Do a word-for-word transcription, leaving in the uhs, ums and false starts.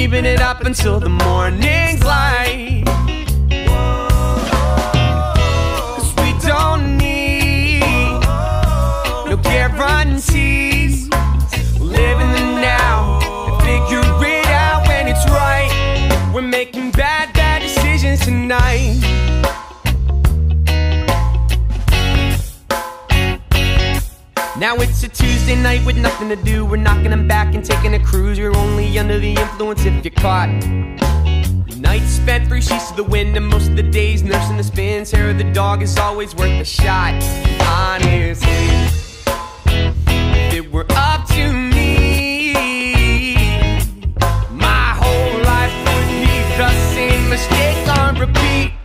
keeping it up until the morning's light. 'Cause we don't need no guarantees. Live in the now and figure it out when it's right. We're making bad, bad decisions tonight. Now it's a Tuesday night with nothing to do. We're knocking them back and taking a cruise. You're only under the influence if you're caught. Nights spent three sheets to the wind, and most of the days nursing the spins. Hair of the dog is always worth a shot. Honestly, if it were up to me, my whole life would be the same mistake on repeat.